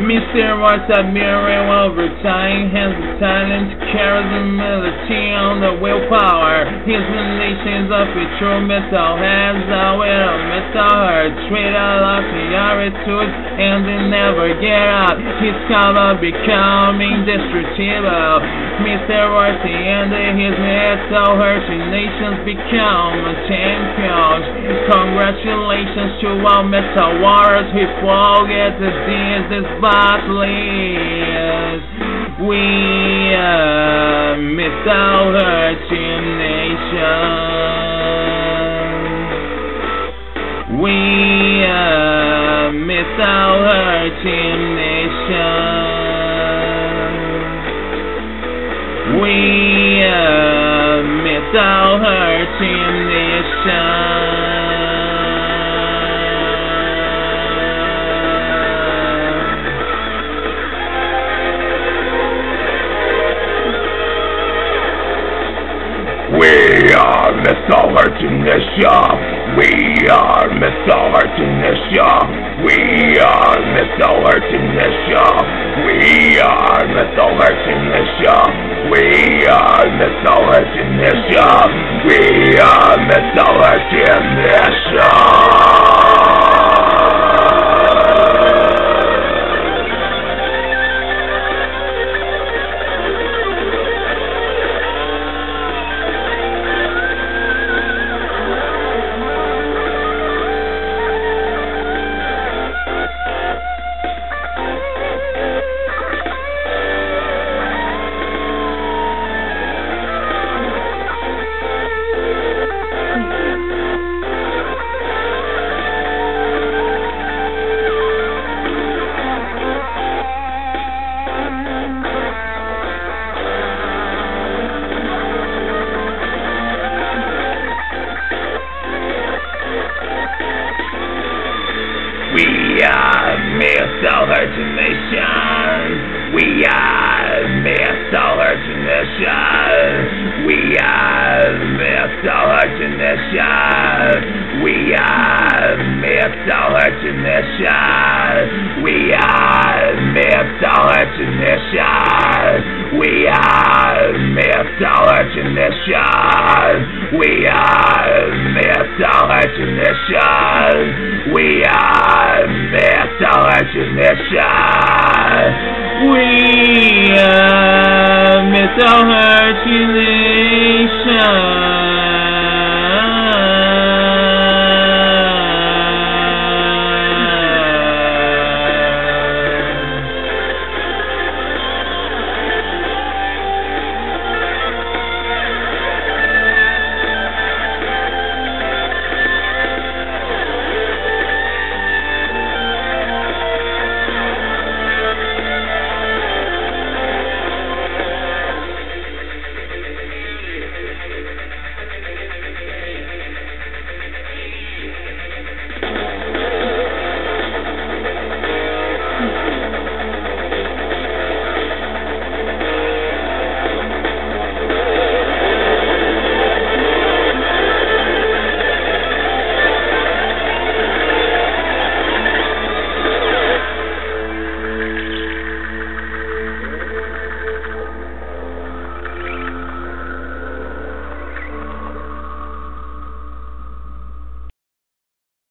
Mysterious admiring over time, has the talent, charisma on the willpower. His relations of a true metal has a with a metal heart, straight out of the attitude, and they never get out. His color becoming destructible. Mysterious and his metal heart, nations become champions. Congratulations to all metal warriors who forget the this battle is. We are Metal Hurting Nation. We are Metal Hurting Nation. We are Metal Hurting Nation. We are Metal Hurting Nation. We are Metal Hurting Nation. We are Metal Hurting Nation. We are Metal Hurting Nation. We are Metal Hurting Nation. We are Metal Hurting Nation. We are Metal Hurting Nation. We are Metal Hurting Nation. We are Metal Hurting Nation. We are Metal Hurting Nation. We are Metal Hurting Nation. We are Metal Hurting Nation. We are Metal Hurting Nation. We are Metal Hurting Nation. We are Metal Hurting Nation.